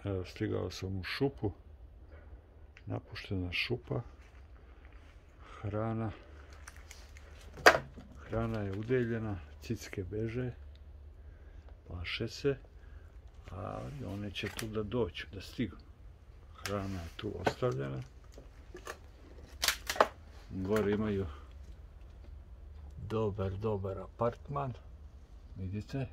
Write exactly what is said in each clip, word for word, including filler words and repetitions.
Evo, stigao sam u šupu, napuštena šupa, hrana, hrana je udeljena, cicke beže, plaše se, a one će tu da dođu, da stignu. Hrana je tu ostavljena. Gore imaju dobar, dobar apartman, vidite.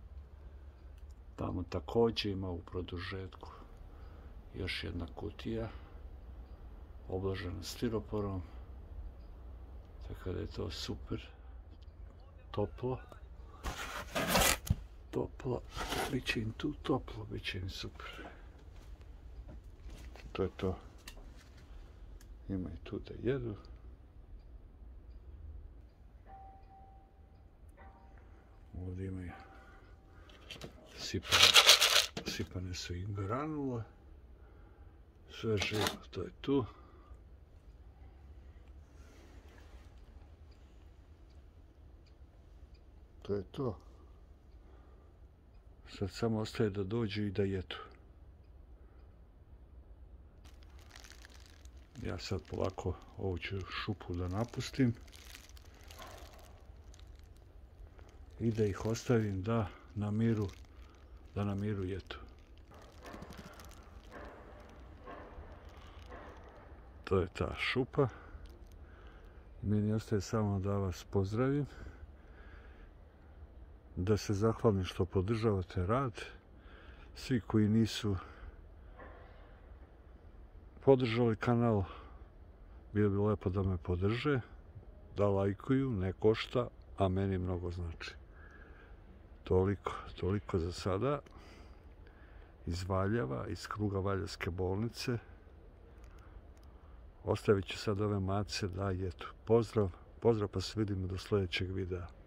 Tamo također ima u produžetku još jedna kutija, obložena stiroporom, tako da je to super, toplo, toplo, bit će im tu toplo, bit će im super. To je to. Ima i tu da jedu. Ovdje imaju sipane, sipane su i granule. Sve živo, to je tu. To je to. Sad samo ostaje da dođu i da jedu. Ja sad polako ovu ću šupu da napustim i da ih ostavim da na miru, da na miru jedu. To je ta šupa. Meni ostaje samo da vas pozdravim, da se zahvalim što podržavate rad. Svi koji nisu podržali kanal, bilo bi lepo da me podrže, da lajkuju, ne košta, a meni mnogo znači. Toliko, toliko za sada. Iz Valjeva, iz kruga Valjevske bolnice. Ostavit ću sad ove mace da jedu. Pozdrav, pozdrav, pa se vidimo do sljedećeg videa.